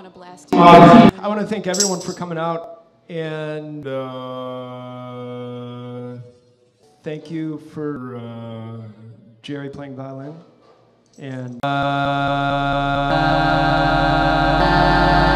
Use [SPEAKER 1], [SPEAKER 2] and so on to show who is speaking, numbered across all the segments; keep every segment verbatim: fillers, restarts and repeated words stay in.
[SPEAKER 1] want to blast you.
[SPEAKER 2] Uh, I want to thank everyone for coming out, and uh, thank you for uh, Jerry playing violin, and uh,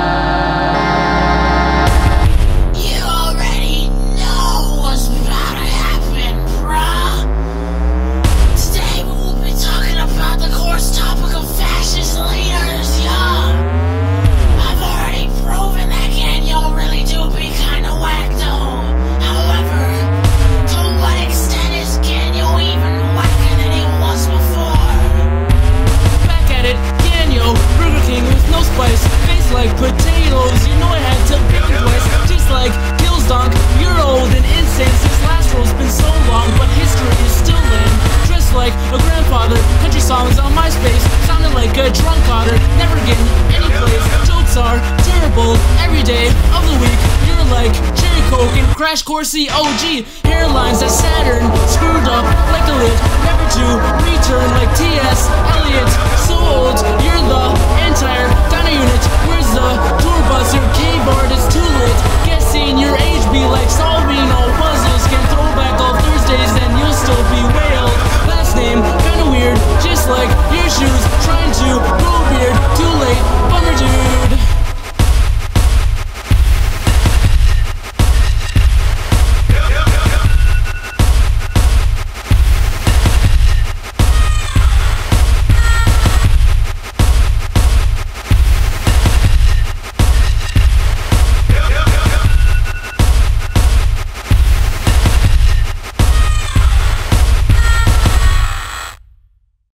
[SPEAKER 3] like potatoes, you know I had to be twice. Tastes like Gills Donk, you're old and insane since last roll's been so long, but history is still lame. Dressed like a grandfather, country songs on MySpace, sounding like a drunk otter, never getting any place. Jokes are terrible every day of the week. You're like Cherry Coke and Crash Course O G, hairlines that Saturn